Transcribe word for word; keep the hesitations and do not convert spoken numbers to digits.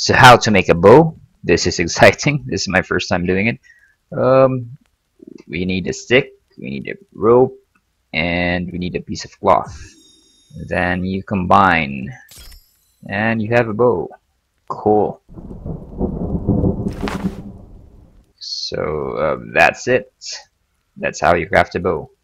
So how to make a bow? This is exciting. This is my first time doing it. Um, we need a stick, we need a rope, and we need a piece of cloth. Then you combine, and you have a bow. Cool. So uh, that's it. That's how you craft a bow.